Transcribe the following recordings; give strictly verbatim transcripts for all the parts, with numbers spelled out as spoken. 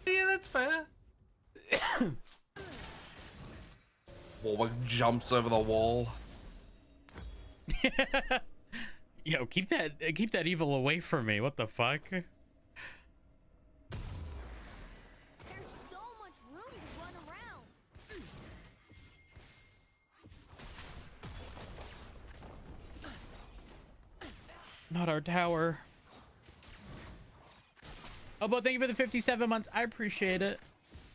Yeah, that's fair. Warwick jumps over the wall. Yo, keep that keep that evil away from me. What the fuck? There's so much room to run around. Not our tower. Oh, but thank you for the fifty-seven months. I appreciate it.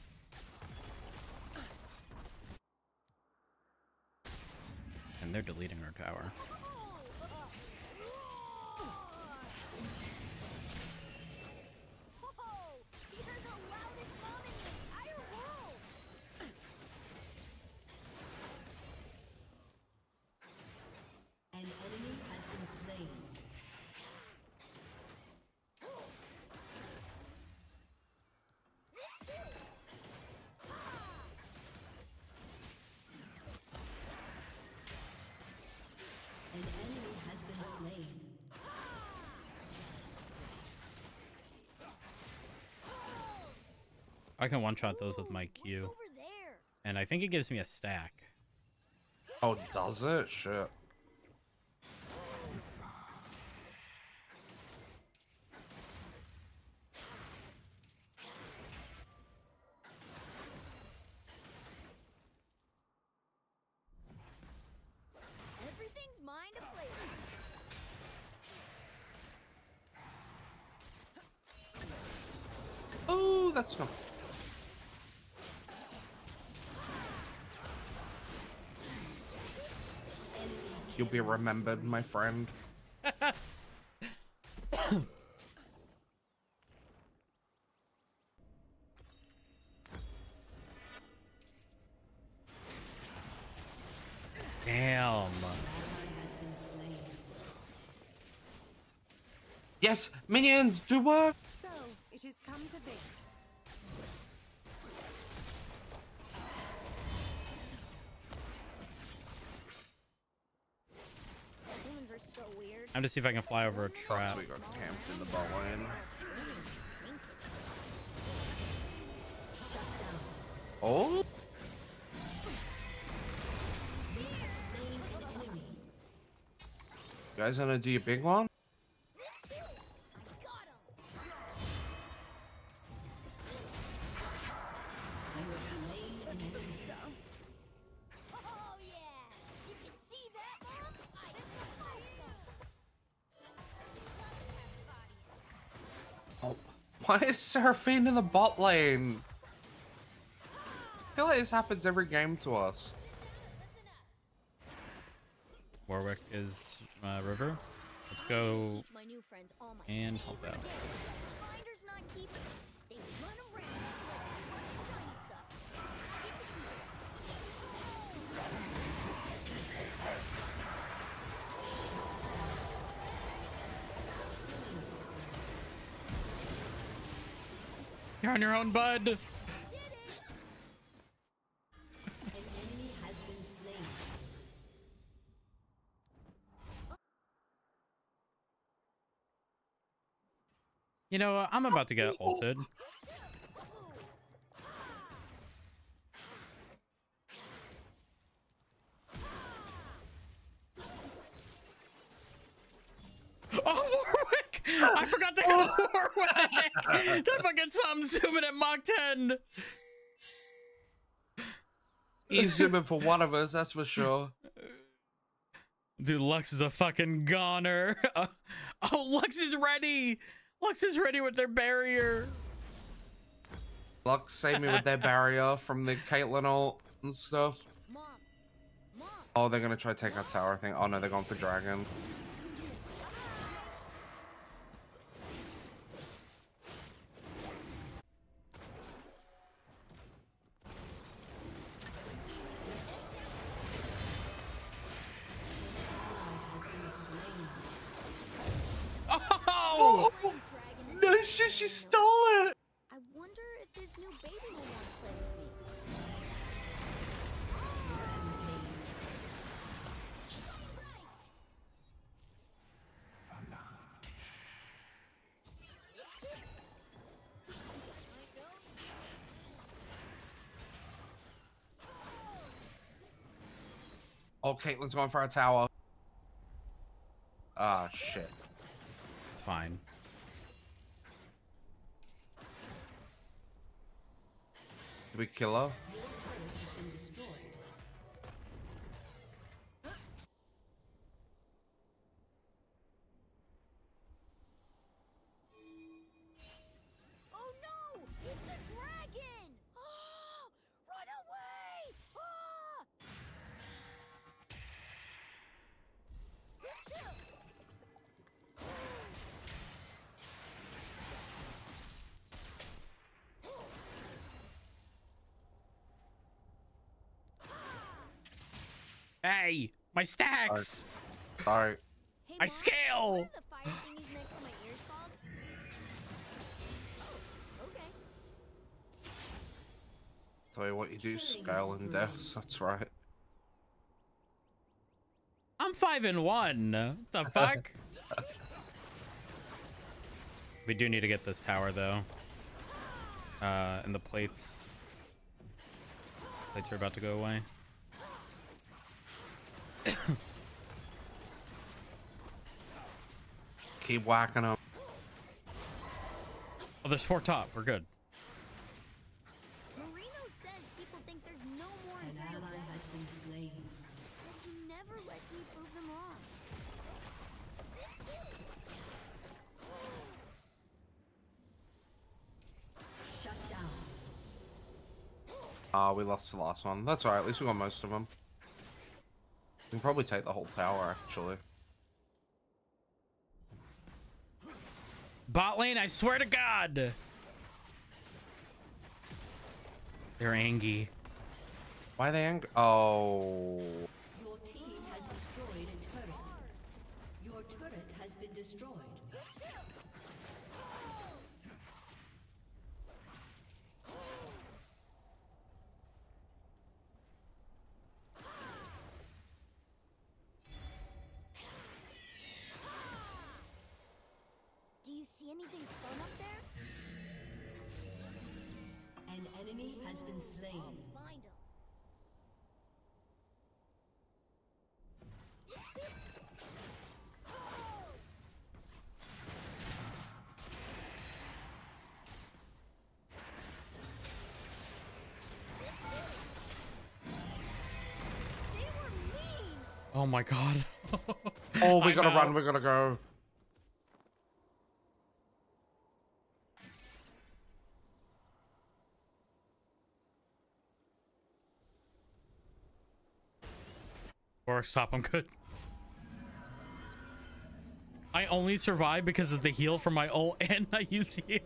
And they're deleting our tower. An enemy has been slain. An enemy has been slain. I can one-shot those with my Q. Over there. And I think it gives me a stack. Oh, does it? Shit. Everything's mine to play with. Oh, that's not. You'll be remembered, my friend. Damn. Yes, minions, do work. So, it has come to this. Humans are so weird. I'm to see if I can fly over a trap. We got camped in the bot lane. Oh. You guys gonna do your big one? Oh, why is Seraphine in the bot lane? I feel like this happens every game to us. Warwick is uh, river. Let's go My new friends all my and help out. Finders not keepers. They run around like shiny stuff. You're on your own, bud. An enemy has been slain. You know, uh, I'm about to get ulted. Oh, Warwick! I forgot to hit Warwick! That fucking something zooming at Mach ten! He's zooming for one of us, that's for sure. Dude, Lux is a fucking goner. Uh, oh, Lux is ready! Lux is ready with their barrier. Lux saved me with their barrier from the Caitlyn ult and stuff. Mom, mom. Oh, they're gonna try to take our tower, I think. Oh no, they're going for dragon. Oh! Dragon. No shit, she stole it! I wonder if this new baby will want to play with me. Oh, Caitlyn's going for a tower. Ah, shit. It's fine. Did we kill her? Oh no! It's a dragon! Oh, run away! Ah! Hey, my stacks! Sorry. Hey, I Mom, scale! What are the fire thingies next to my ears called? Oh, okay. Tell you what, you do scale in deaths. That's right. I'm five and one. What the fuck? We do need to get this tower though. Uh, and the plates. Plates are about to go away. Keep whacking them. Oh, there's four top. We're good. Marino says people think there's no more An Imperial ally has dragons, been slain. but he never lets me prove them wrong. Shut down. Ah, we lost the last one. That's alright, at least we got most of them. We can probably take the whole tower, actually. Bot lane, I swear to God. They're angry. Why are they angry? Oh. Your team has destroyed a turret. Your turret has been destroyed. Do you see anything fun up there? An enemy has been slain. I'll find him. They were mean. Oh my God. Oh, we I'm gotta out. run, we gotta go. Or stop, I'm good. I only survive because of the heal from my ult and I use heal.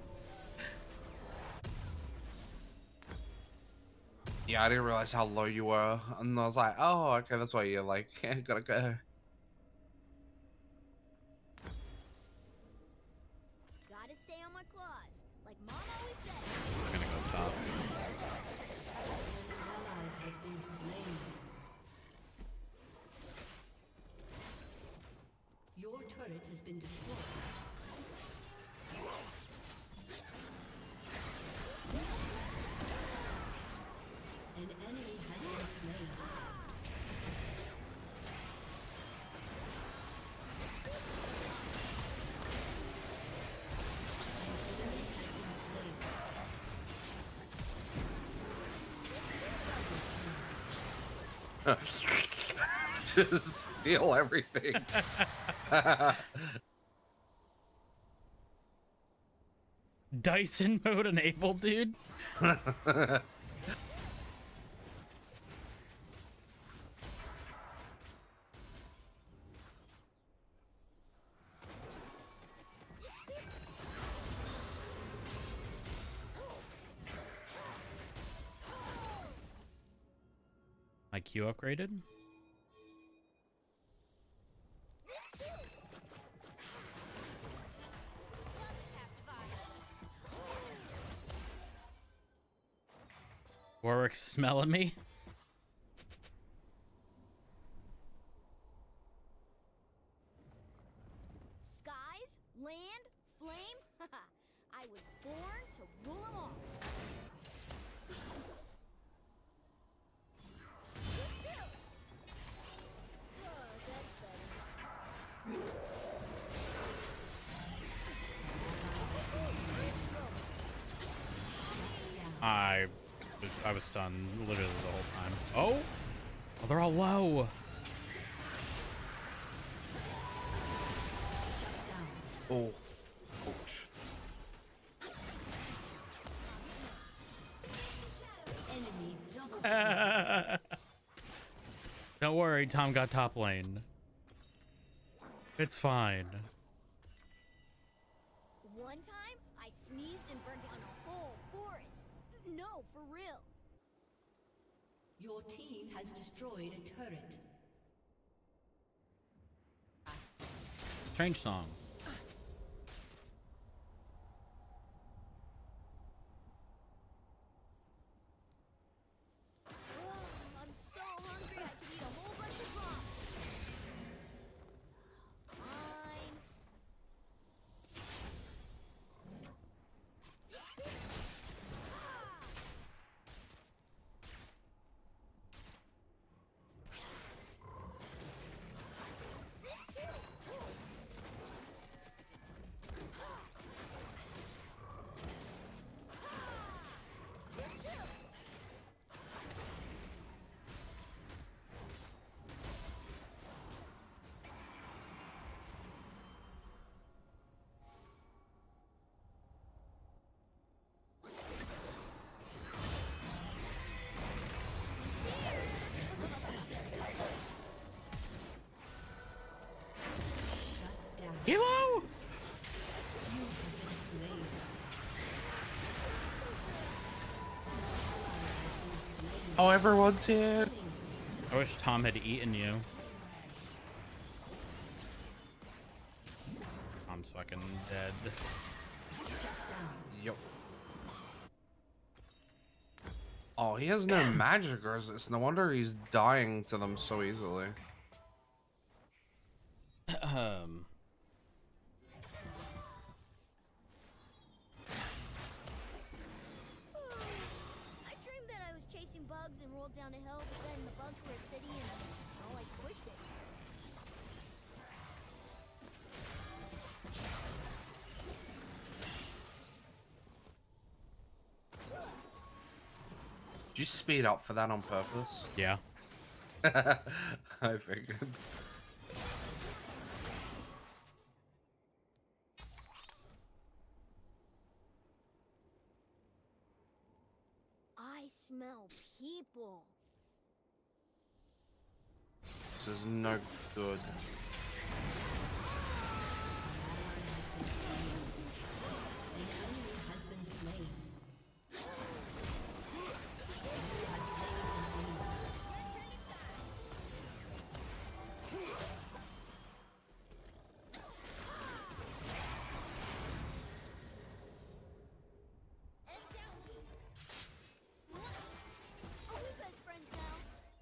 Yeah, I didn't realize how low you were. And I was like, oh, okay, that's why you're like, gotta go. Gotta stay on my claws, like Mom always said. We're gonna go top. An ally has been slain. Your turret has been destroyed. An enemy has been slain. An enemy has been slain. Just steal everything. Dyson mode enabled, dude. My Q upgraded. Warwick's smelling me. Skies, land, flame. I was born to rule them all. I was, I was stunned literally the whole time. Oh, oh they're all low. Oh, ouch. Enemy double. Don't worry, Tom got top lane. It's fine. One time, I sneezed and burned down a whole forest. No, for real. Your team has destroyed a turret. Change song. Oh, I'm so hungry, I could eat a whole bunch of rocks. Fine. Hilo! Oh, everyone's here. I wish Tom had eaten you. Tom's fucking dead. Yep. Oh, he has no magic resist. No wonder he's dying to them so easily. um. I dreamed that I was chasing bugs and rolled down a hill, but then the bugs were a city and, well, I squished it. Did you speed up for that on purpose? Yeah. I figured. I smell people. This is no good. Has been slain. And down. What? Are we best friends now?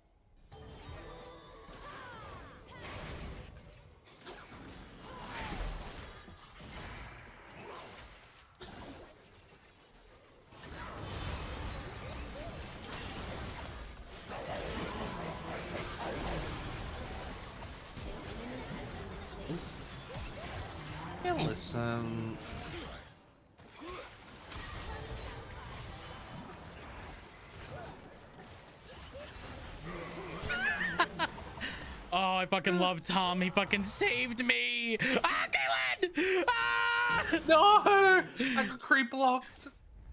Hey, listen. Oh, I fucking love Tom. He fucking saved me. Ah, Caitlin! Ah! No! I got creep blocked.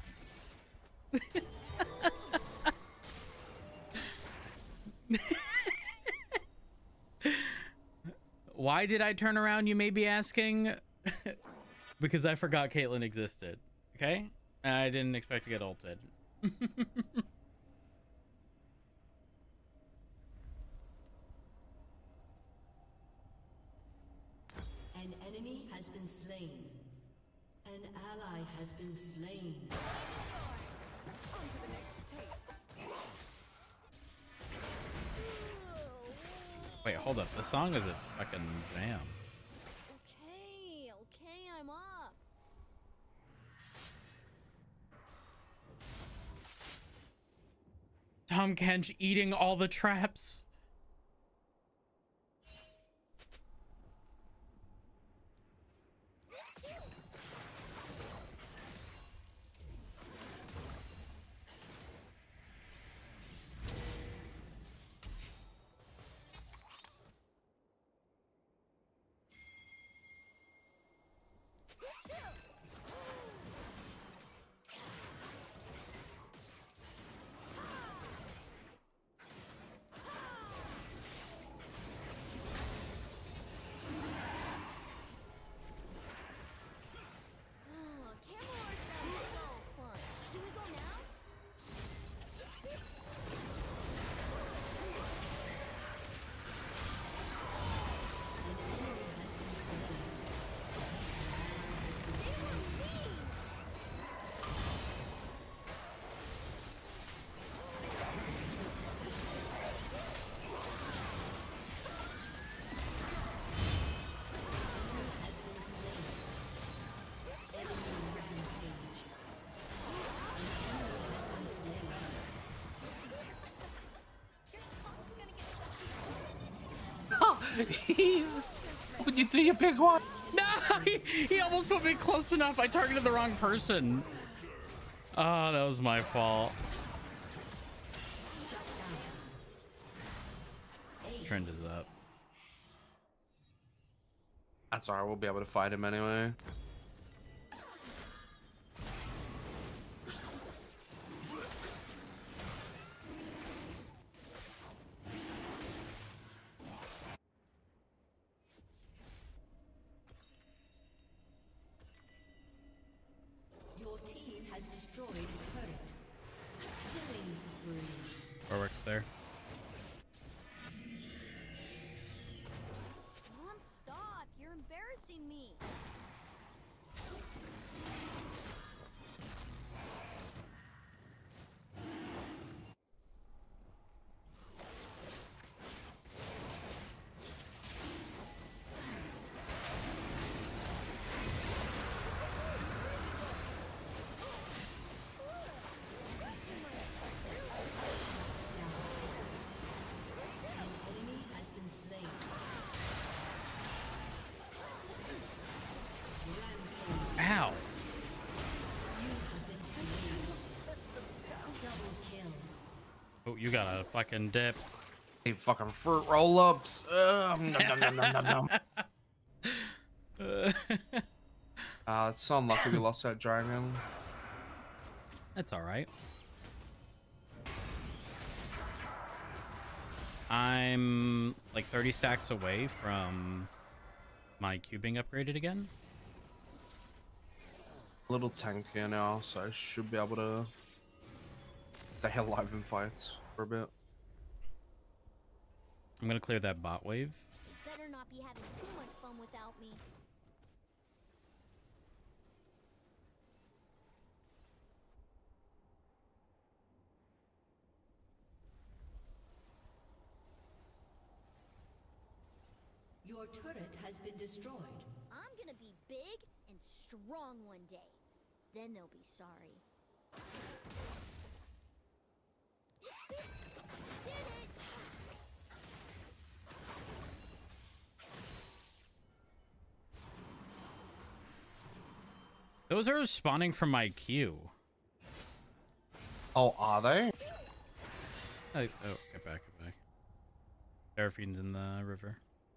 Why did I turn around, you may be asking? Because I forgot Caitlyn existed. Okay? I didn't expect to get ulted. An enemy has been slain. An ally has been slain. Wait, hold up. The song is a fucking jam. Okay, okay, I'm up. Tom Kench eating all the traps. He's when you do your big one. No, he, he almost put me close enough. I targeted the wrong person. Oh, that was my fault. Trend is up. That's alright, we'll be able to fight him anyway. Your team has destroyed a turret. Killing spree. Fireworks there. Mom, stop! You're embarrassing me. Ow. Oh, you got a fucking dip. Hey, fucking fruit roll-ups. Uh, nom, nom, nom, nom, nom, nom. Uh, it's so unlucky we lost that dragon. That's all right. I'm like thirty stacks away from my Q being upgraded again. A little tankier now, so I should be able to stay alive in fights for a bit. I'm gonna clear that bot wave. You better not be having too much fun without me. Your turret has been destroyed. I'm gonna be big and strong one day. Then they'll be sorry. Did it! Those are spawning from my Q. Oh, are they? Oh, oh, get back, get back. Seraphine's in the river.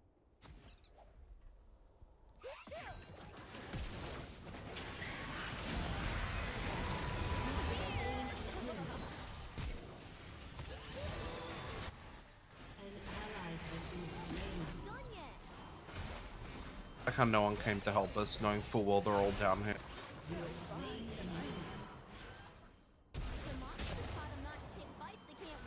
Like how no one came to help us, knowing full well they're all down here. The monster taught them not to pick fights they can't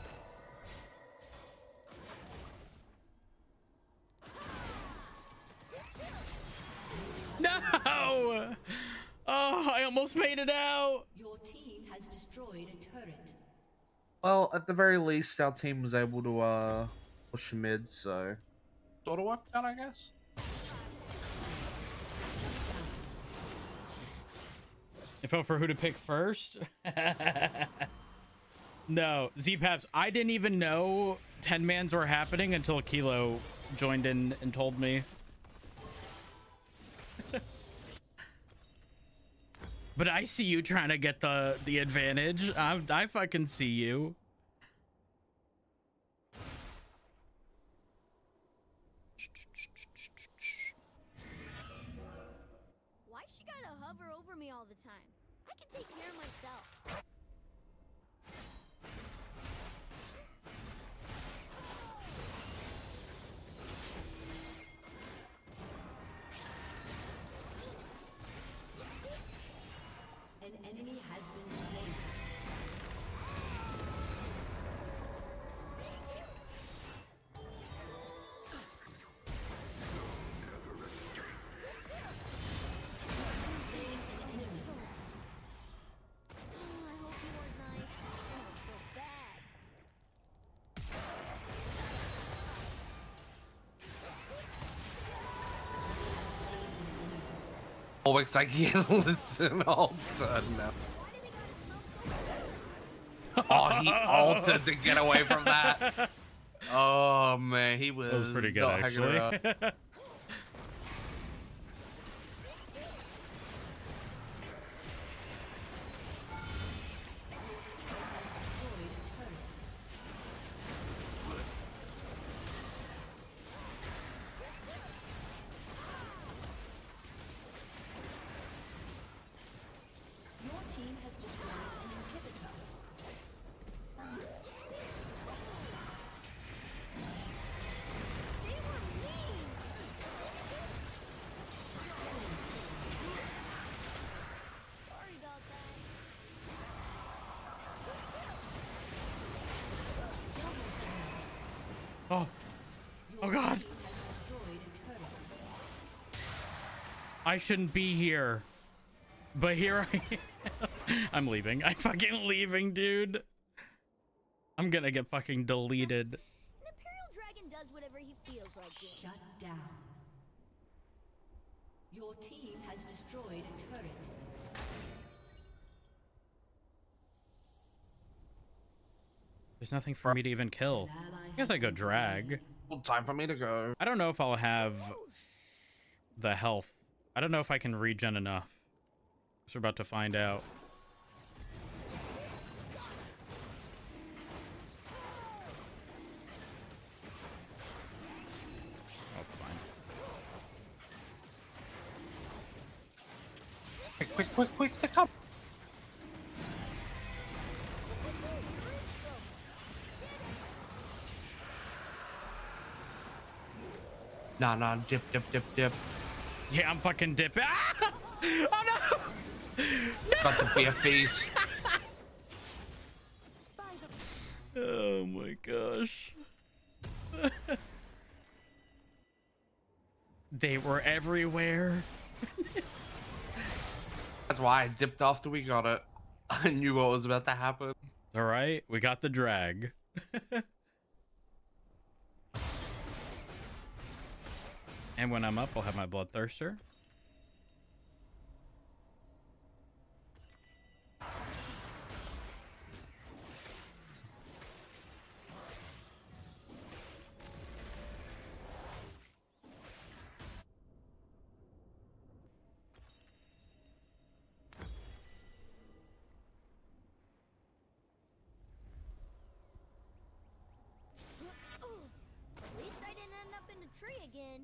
win. No! Oh, I almost made it out. Your team has destroyed a turret. Well, at the very least, our team was able to uh, push mid, so sort of worked out, I guess. If I for who to pick first? No, Z-Paps, I didn't even know ten mans were happening until Kilo joined in and told me. But I see you trying to get the, the advantage. I, I fucking see you. Why she gotta hover over me all the time? I can take care of myself. An enemy has been slain. Oh, I hope you weren't nice. I don't feel bad. Always like, yeah, listen, I'll turn now. Why do they gotta smell so bad? Oh, he altered to get away from that. Oh man, he was, That was pretty good, not hanging actually. around. Your team has destroyed an inhibitor. They were mean. Sorry about that. Oh. Oh god. Team has destroyed a turret. I shouldn't be here. But here I am. I'm leaving. I'm fucking leaving, dude. I'm gonna get fucking deleted. An Imperial Dragon does whatever he feels like doing. Shut down. Your team has destroyed a turret. There's nothing for me to even kill. An ally I guess has I go been drag. Well, time for me to go. I don't know if I'll have the health. I don't know if I can regen enough. Guess we're about to find out. That's fine. Quick, quick, quick, quick, the cup. Nah, nah, dip, dip, dip, dip. Yeah, I'm fucking dipping. Ah! Oh no! About to be a feast. Oh my gosh. They were everywhere. That's why I dipped after we got it. I knew what was about to happen. All right, we got the drag. And when I'm up, I'll have my bloodthirster. At least I didn't end up in the tree again.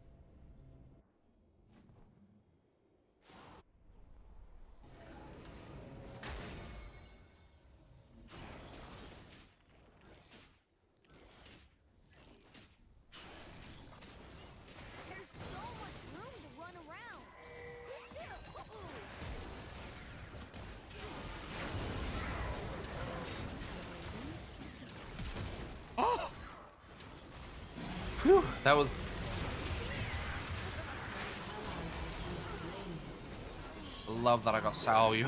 There's so much room to run around. Oh! Whew, that was. Love that I got Salio.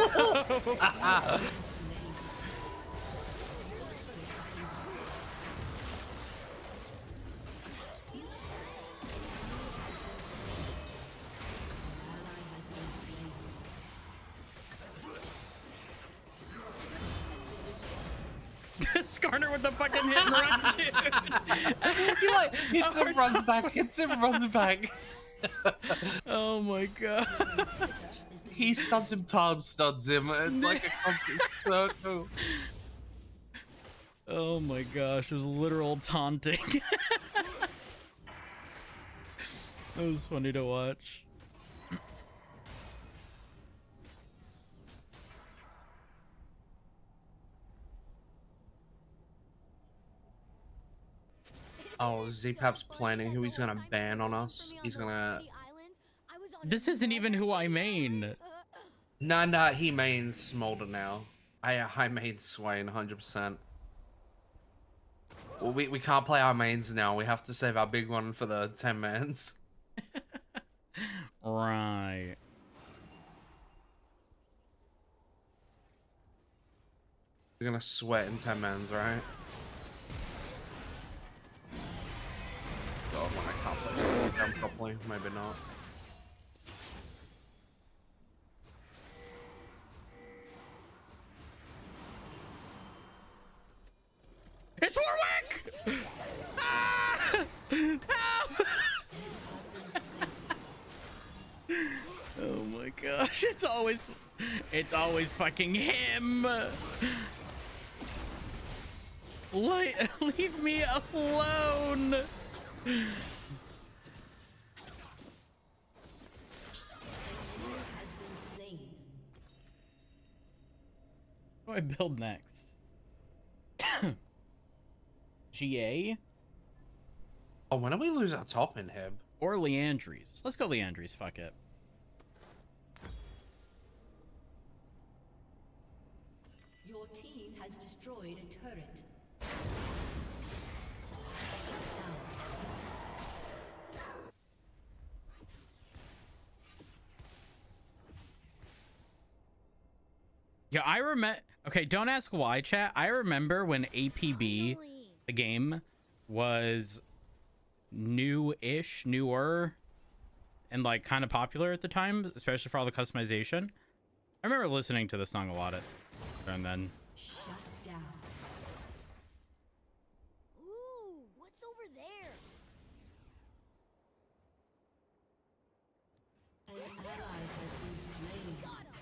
Skarner with the fucking hit and run, dude. He like hits him, runs back, hits him, runs back. Oh my god. He stuns him, Tom stuns him. It's like a constant circle. Oh my gosh, it was literal taunting. That was funny to watch. Oh, Z-Pap's planning who he's gonna ban on us. He's gonna. This isn't even who I main. Nah, nah, he mains Smolder now. I, I main Swain, one hundred percent. Well, we, we can't play our mains now. We have to save our big one for the ten mans. Right. We're gonna sweat in ten mans, right? God, when I can't play this game properly, maybe not. It's Warwick! Ah! Help! Oh my gosh, it's always it's always fucking him. Like, leave me alone. What do I build next? G A? Oh, when do we lose our top inhib? Or Leandries? Let's go Leandries, fuck it. Your team has destroyed a turret. Yeah, I remember. Okay, don't ask why, chat. I remember when A P B, the game, was new-ish, newer, and like kind of popular at the time, especially for all the customization. I remember listening to the song a lot at, and then. Shut down. Ooh, what's over there? An ally has been slain. Got him.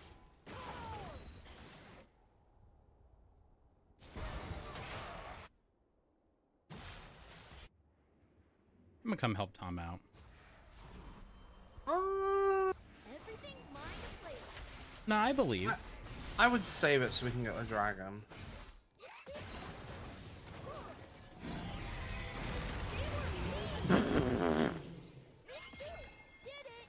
I'm gonna come help Tom out. Uh, Everything's mine to play with. No, I believe. I, I would save it so we can get the dragon. Did it?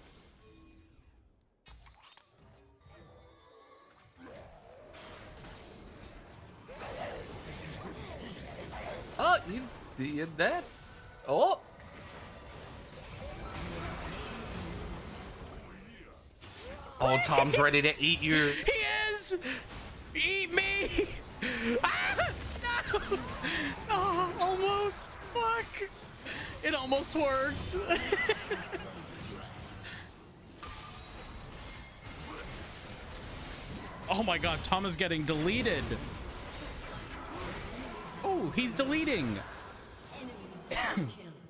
Oh, you did that? Oh! Oh, Tom's ready to eat you. He is! Eat me! Ah! No! Oh, almost. Fuck. It almost worked. Oh my god, Tom is getting deleted. Oh, he's deleting. Kill.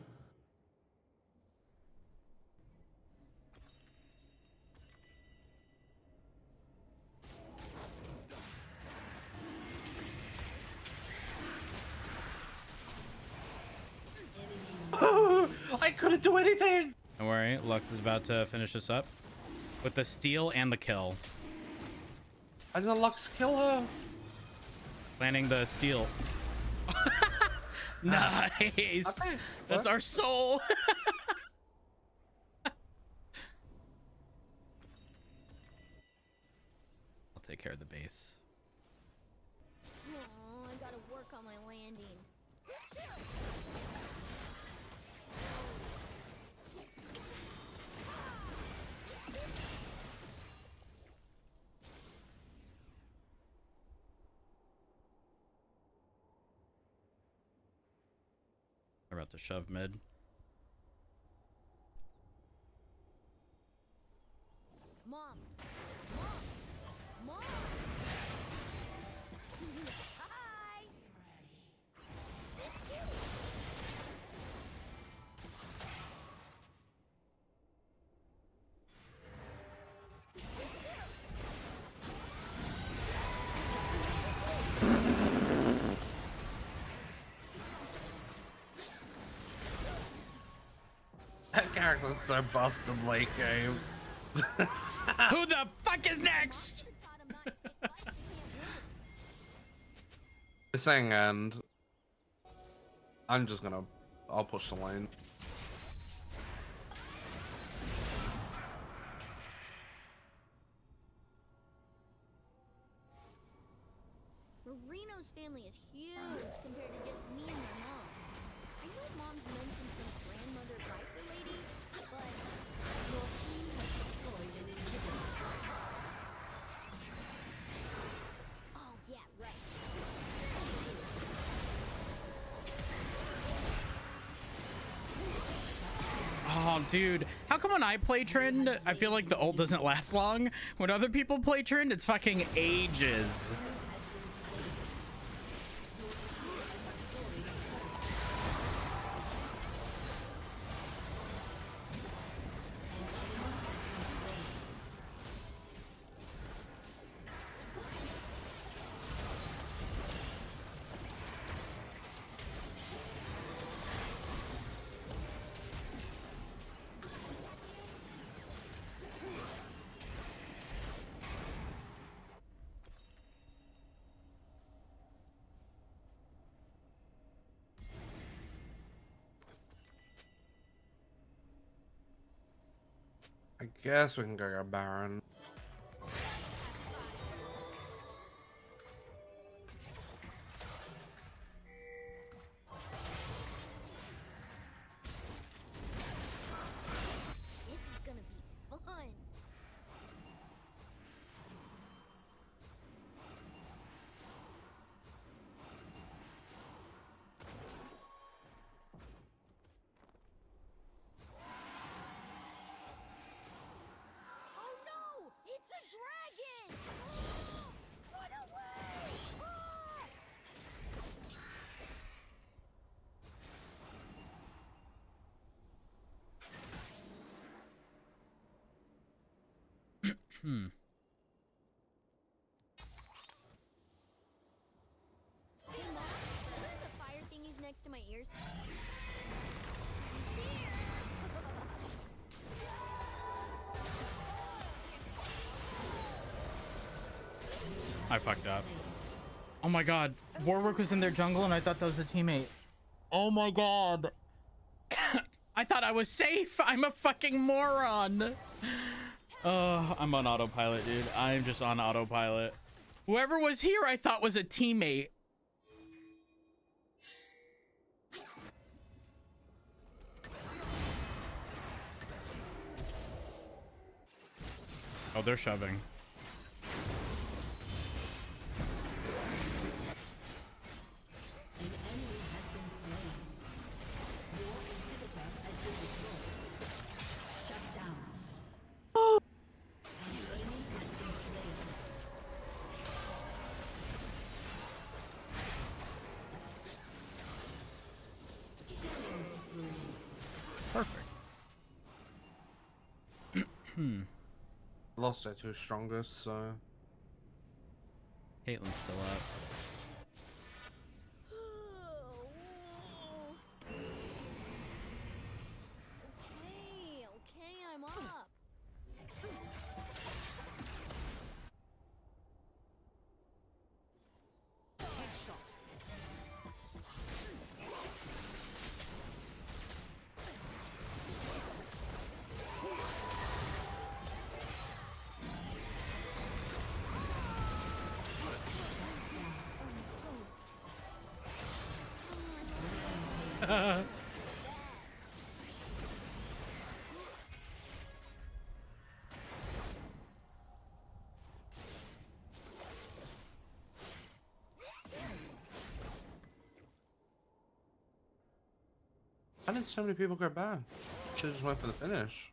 I couldn't do anything. Don't worry, Lux is about to finish this up with the steal and the kill. As a Lux kill her. Planning the steal. Nice. Okay, That's what? our soul. I'll take care of the base. Oh, I gotta work on my landing. They're about to shove mid. Mom! Mom! Mom! Hi! That character's so busted late game. Who the fuck is next? Taught him not to take fights he can't win. It's saying and I'm just gonna I'll push the lane. Marino's family is huge compared to just me and my mom. I know Mom's mentioned some grandmother Viper lady, but Your team has destroyed an inhibitor. oh yeah, right. Oh, dude. How come when I play Trend, I feel like the ult doesn't last long? When other people play Trend, it's fucking ages. I guess we can go get Baron. This is gonna be fun. Oh no! It's a dragon! Run away! Ah! Hmm. Hey, Mom, what are the fire thingies next to my ears? He's here! I fucked up. Oh my god. Warwick was in their jungle and I thought that was a teammate. Oh my god. I thought I was safe. I'm a fucking moron. Oh, I'm on autopilot, dude. I'm just on autopilot. Whoever was here I thought was a teammate. Oh, they're shoving. An enemy has been slain. Your inhibitor has been destroyed. Shut down. An enemy has been slain. Killing spree. Perfect. Hmm. Lost their two strongest, so. Caitlyn's still up. Okay, okay, I'm up. How did so many people go back? Should've just went for the finish.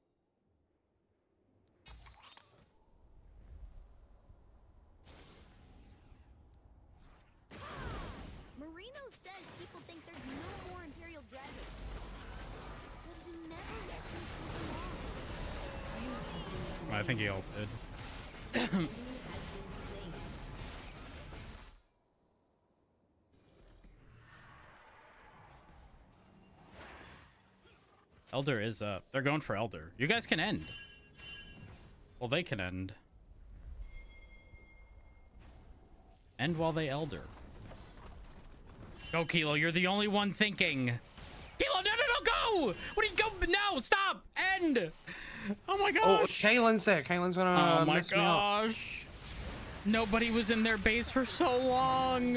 Marino says people think there's no more Imperial dragons. But he never lets me prove them wrong. I think he ulted. Has been slain. Elder is up. They're going for Elder. You guys can end. Well, they can end. End while they Elder. Go, Kilo. You're the only one thinking. Kilo, no, no, no, go! What do you go? No, stop! End! Oh my Oh, gosh! Kaylin's there. Kaylin's gonna Oh my mess me up. gosh! Nobody was in their base for so long.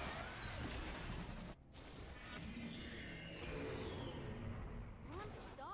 I'm stuck.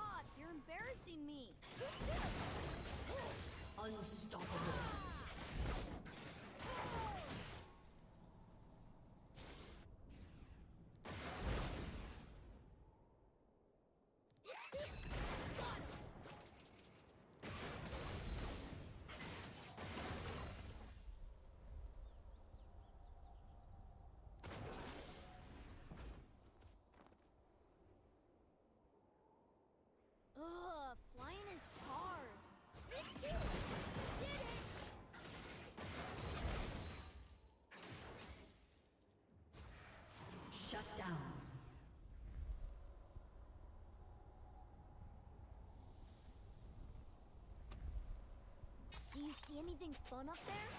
See anything fun up there?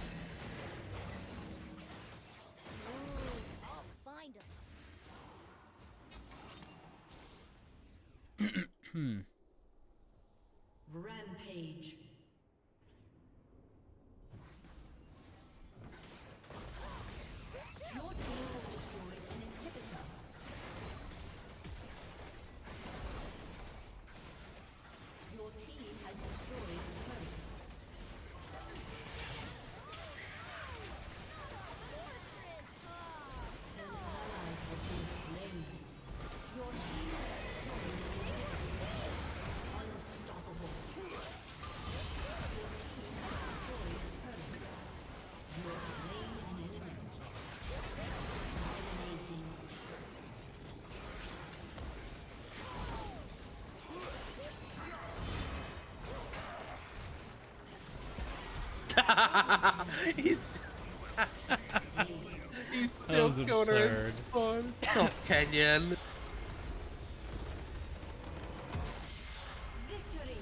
Ooh, I'll find 'em. Hmm. Rampage. Your team has destroyed an inhibitor. Your team has destroyed a turret. An ally has been slain. Your team has destroyed an inhibitor. Unstoppable. Your team has destroyed a turret. You have slain an enemy. Dominating. he's he's still was going to absurd. spawn. Top Kenyan. Victory.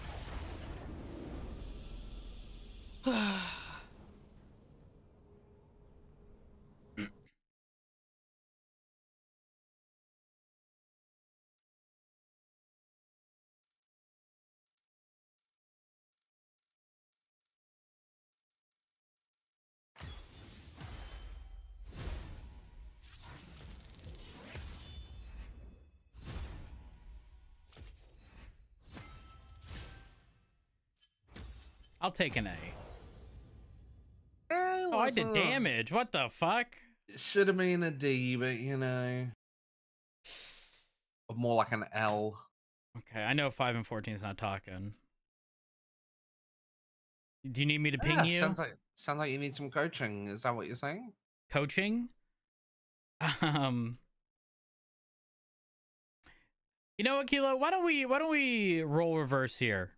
I'll take an A. Oh, I did damage. What the fuck? Should have been a D, but you know, or more like an L. Okay, I know five and fourteen is not talking. Do you need me to ping Yeah, you? sounds like sounds like you need some coaching. Is that what you're saying? Coaching? Um. You know what, Kilo? Why don't we why don't we roll reverse here?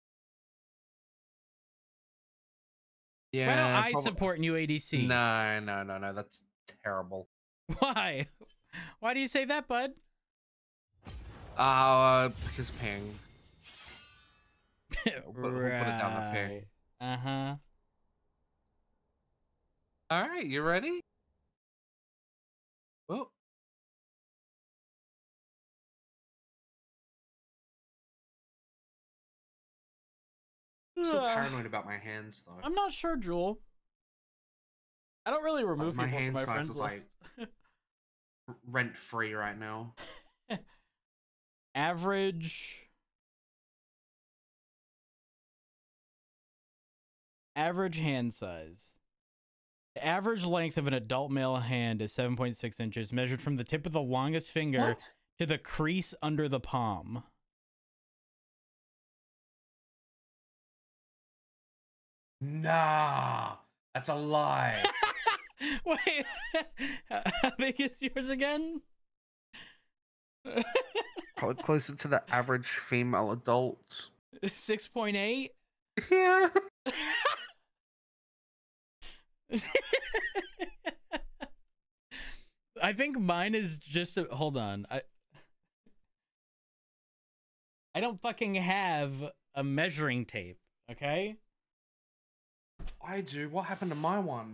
Yeah. Why don't I prob- support new A D C? No, no, no, no. That's terrible. Why? Why do you say that, bud? Uh, because ping. We'll put, we'll put it down the ping. Right. Uh-huh. All right, you ready? Well, so paranoid about my hands though. I'm not sure, Jewel. I don't really remove my people from hand my size friends is list. like rent free right now. Average. Average hand size. The average length of an adult male hand is seven point six inches, measured from the tip of the longest finger What? to the crease under the palm. Nah, that's a lie. Wait, how big is yours again? Probably closer to the average female adult. six point eight? Yeah. I think mine is just a, hold on. I I don't fucking have a measuring tape, okay? I do. What happened to my one?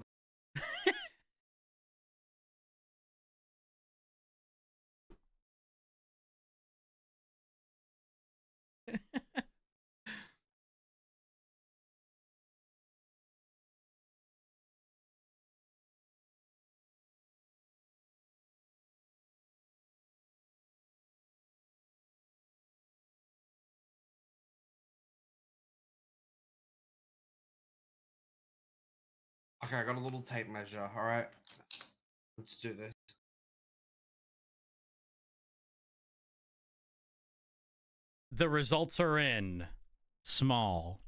Okay, I got a little tape measure. All right, let's do this. The results are in. Small.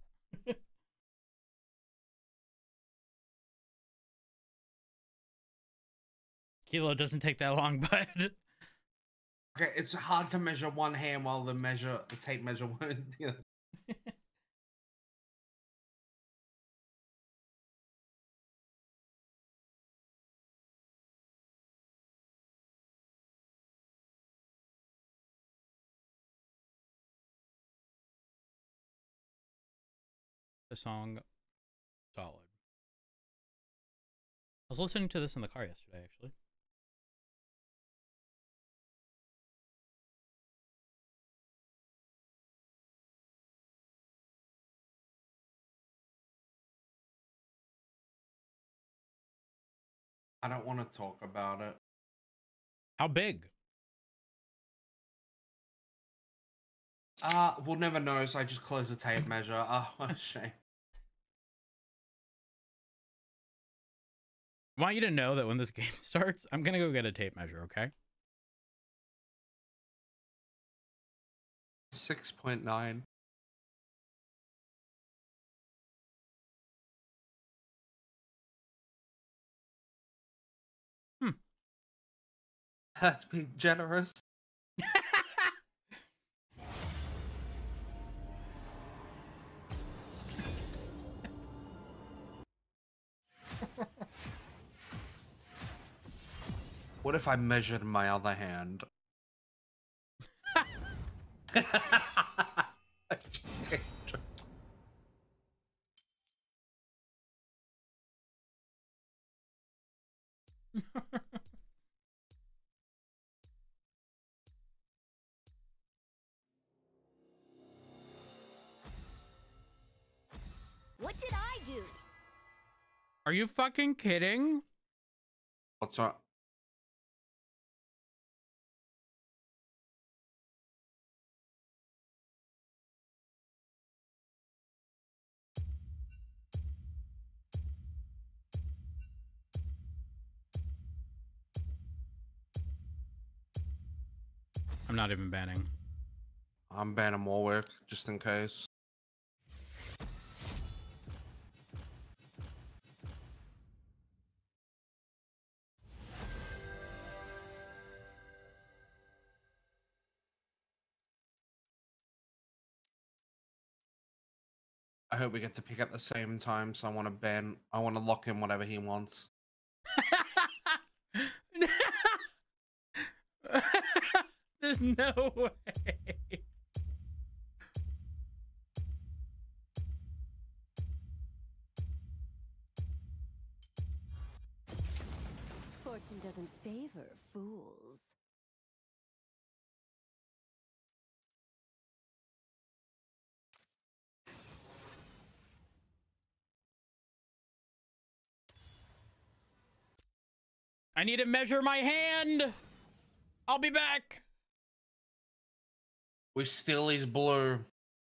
Kilo doesn't take that long, but Okay, it's hard to measure one hand while the measure the tape measure one. You know. The song, solid. I was listening to this in the car yesterday, actually. I don't want to talk about it. How big? Uh, we'll never know, so I just closed the tape measure. Oh, what a shame. I want you to know that when this game starts, I'm gonna go get a tape measure, okay? six point nine. Hmm. That's being generous. What if I measured my other hand? What did I do? Are you fucking kidding? What's up? I'm not even banning. I'm banning Warwick, just in case. I hope we get to pick at the same time, so I want to ban. I want to lock in whatever he wants. There's no way. Fortune doesn't favor fools. I need to measure my hand. I'll be back. We still is blue.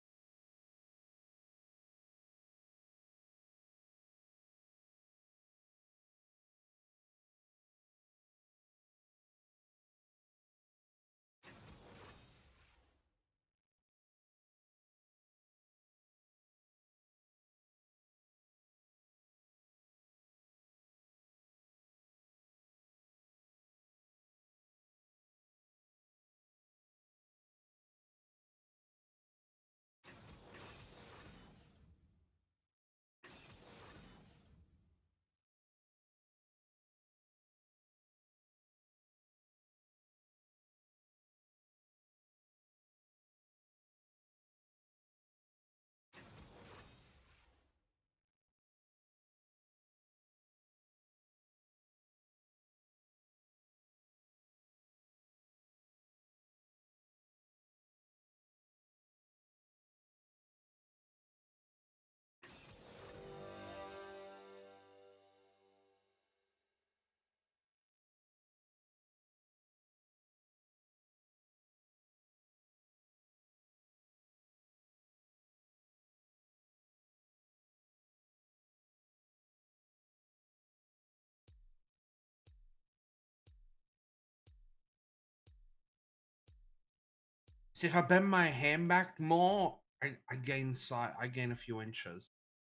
See, if I bend my hand back more, I, I gain sight. I gain a few inches.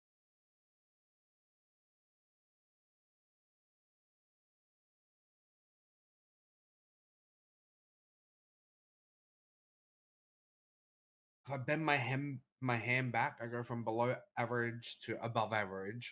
If I bend my hand my hand back, I go from below average to above average.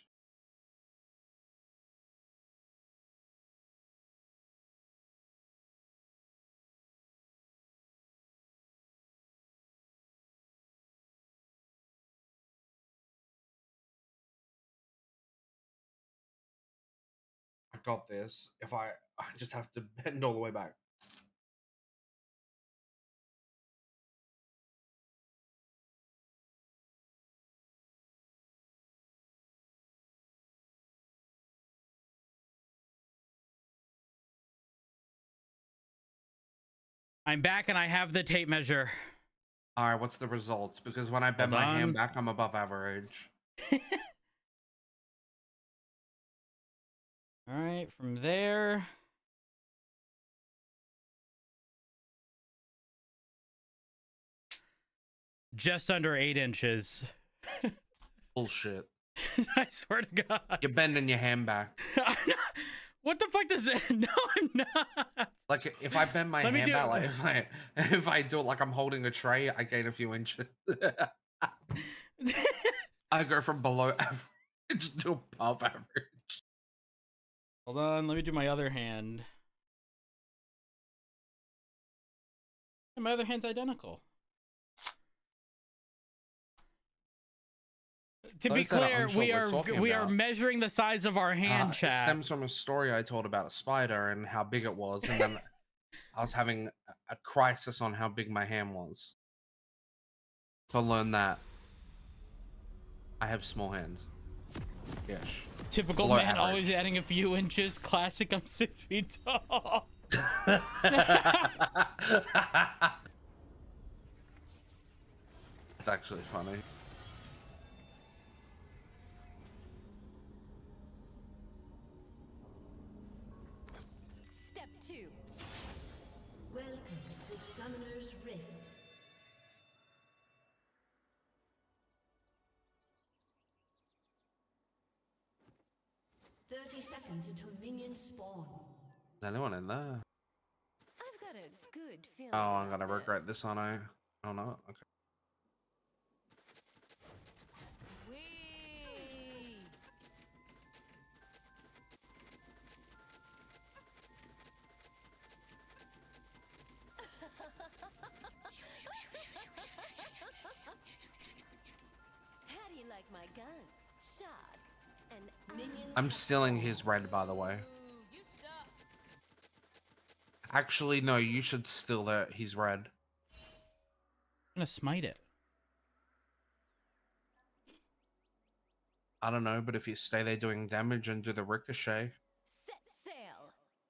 got this. If I, I just have to bend all the way back. I'm back and I have the tape measure. All right, what's the results? Because when I bend Hold my on. hand back, I'm above average. All right, from there. Just under eight inches. Bullshit. I swear to God. You're bending your hand back. I'm not- What the fuck does that? No, I'm not. Like if I bend my Let me hand do back, it. like if I if I do it like I'm holding a tray, I gain a few inches. I go from below average to above average. Hold on, let me do my other hand. And my other hand's identical. To be Those that are clear, unsure we what are we're talking we are about. measuring the size of our hand, Uh, it chat. stems from a story I told about a spider and how big it was, and then I was having a- a crisis on how big my hand was. To learn that I have small hands. Yes. Typical Below man, average. always adding a few inches. Classic. I'm six feet tall. It's actually funny. Step two. Welcome to Summoner's Rift. Thirty seconds until minions spawn. Is anyone in there? I've got a good feeling. Oh, I'm about gonna regret this. this, aren't I? Oh no. Okay. Whee! How do you like my guns? Shock and Minions I'm have stealing spawned. his red, by the way. Ooh, you suck. Actually, no. You should steal that. He's red. I'm gonna smite it. I don't know, but if you stay there doing damage and do the ricochet, Set sail.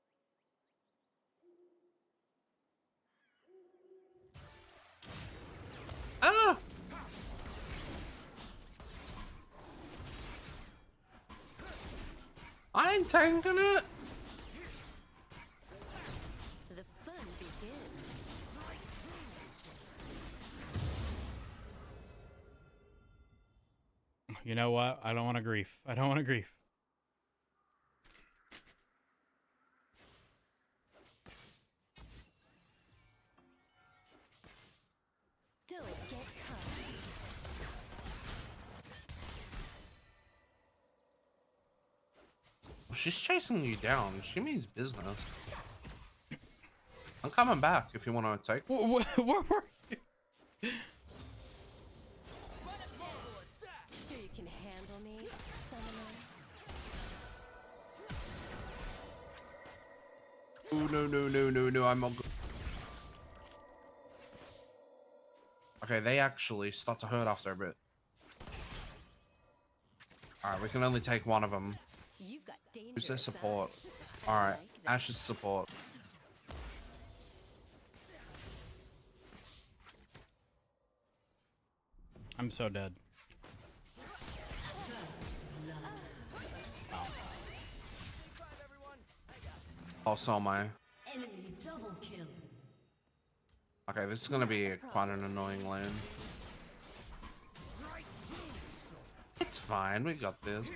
ah, I ain't tanking it. The fun begins. You know what? I don't want to grief. I don't want to grief. Don't get caught. She's chasing you down. She means business. I'm coming back if you want to take. Where, where, where were you? Sure you can handle me, summoner? Oh no no no no no! I'm on. Okay, they actually start to hurt after a bit. All right, we can only take one of them. You've got danger. Who's their support? All right, Ash's support. I'm so dead. Oh, so am I. Enemy double kill. Okay, this is gonna be quite an annoying lane. It's fine, we got this.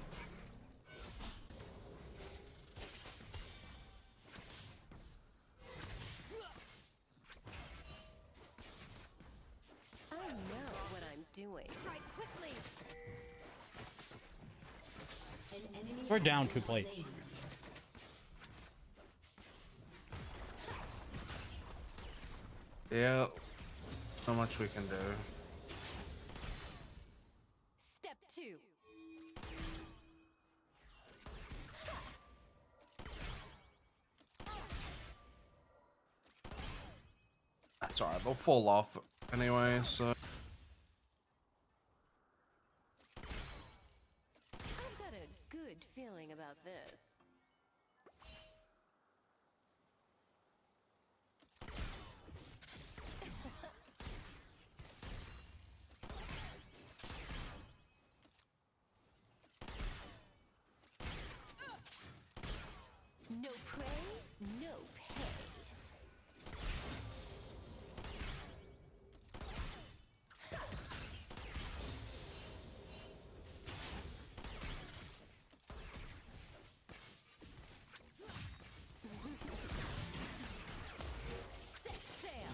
I know what I'm doing. Strike quickly. An enemy We're has down been two plates. slain. Yeah, not much we can do. Step two. That's alright, they'll fall off anyway, so. I've got a good feeling about this. No prey, no pay. Set sail.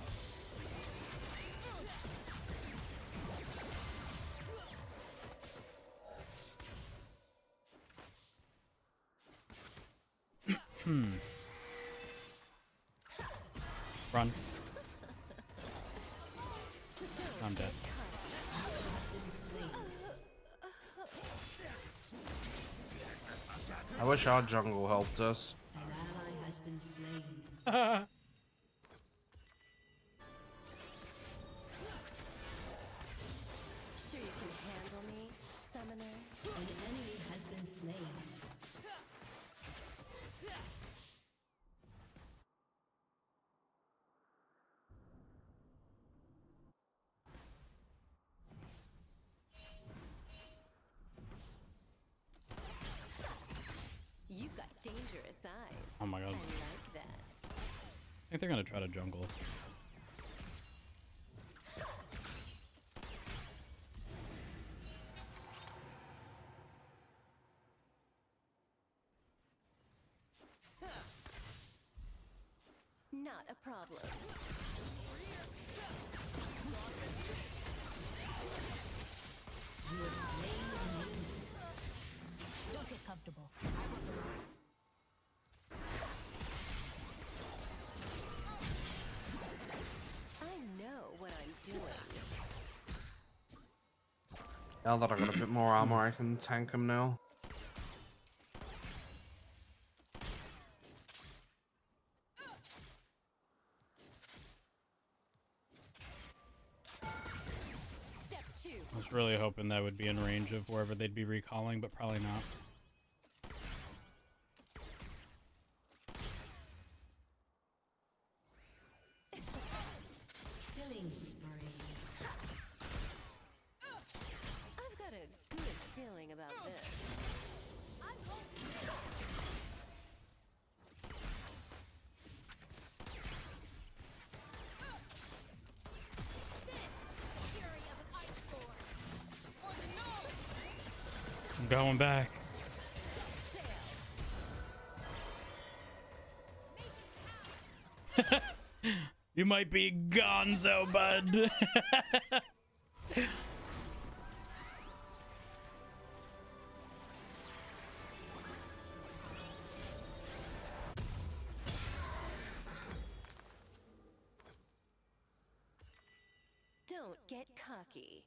Hmm. Run. I'm dead. I wish our jungle helped us. An ally has been slain. Sure you can handle me, summoner? An enemy has been slain. You've got dangerous eyes. Oh my god. I like that. I think they're gonna try to jungle. Not a problem. You have slain an enemy. Don't get comfortable. I know what I'm doing. Now that I got a bit more armor, I can tank him now. Step two. I was really hoping that would be in range of wherever they'd be recalling, but probably not. Killing spree. I've got a good feeling about this. I'm going back. You might be gonzo, bud. Don't get cocky.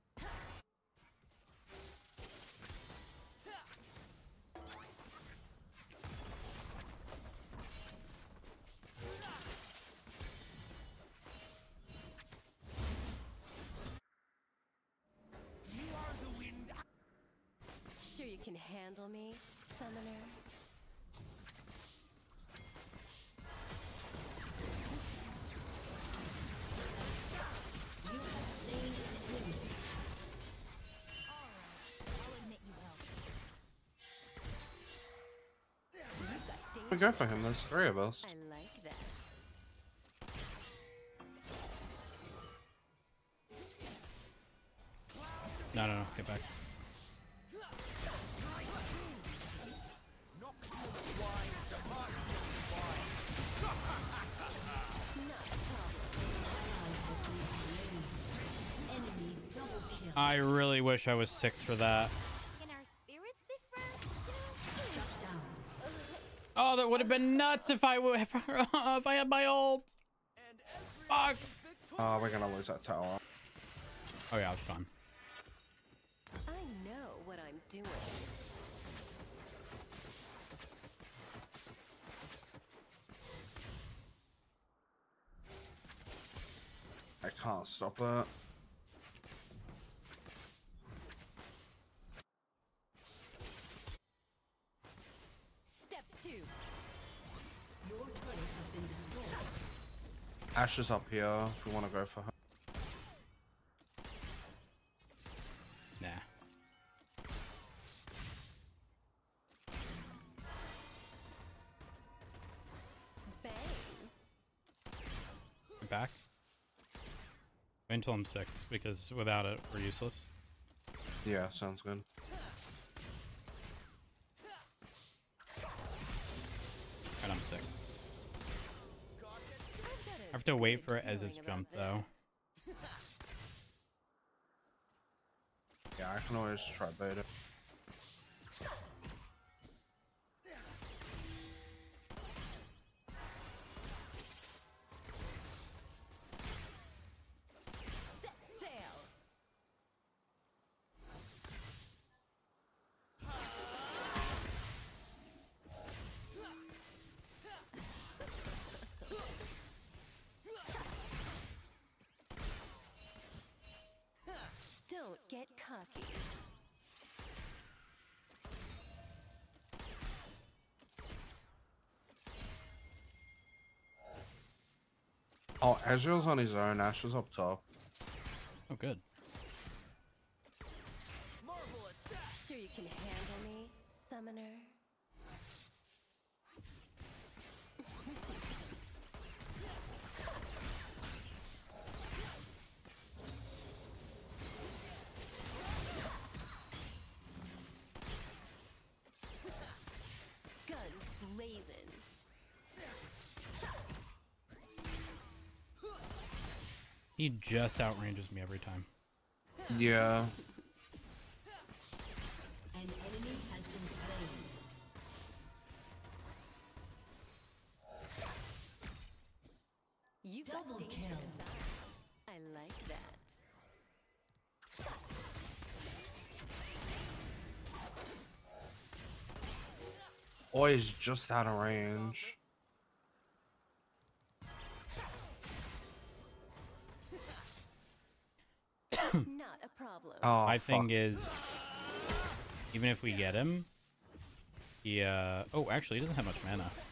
Sure you can handle me, summoner? You have slain an enemy. I'll admit you helped. We go for him, there's three of us. I like that. No, no, no. Get back. Enemy double kill. I really wish I was six for that. Can our spirits be friends? Shut down. Oh, that would have been nuts if I would if I had my ult. Fuck. Oh, we're gonna lose that tower. Oh yeah, it's fine. I know what I'm doing. can't stop it. Step two. Your turret has been destroyed. Ash is up here if we want to go for her. Nah. Bang. We're back. Wait until I'm six, because without it, we're useless. Yeah, sounds good. And I'm six. I've got a I have to wait good for Ez's feeling about jump, though. this. Yeah, I can always try beta. Set sail. Don't get cocky. Oh, Ezreal's on his own. Ash is up top. Oh, good. Sure you can handle me, summoner? Guns blazing. He just outranges me every time. Yeah. An enemy has been slain. You've Double got dangerous kill. eyes. I like that. Oh, he's just out of range. Not a problem. Oh, My fuck. thing is, even if we get him, he, uh... Oh, actually, he doesn't have much mana.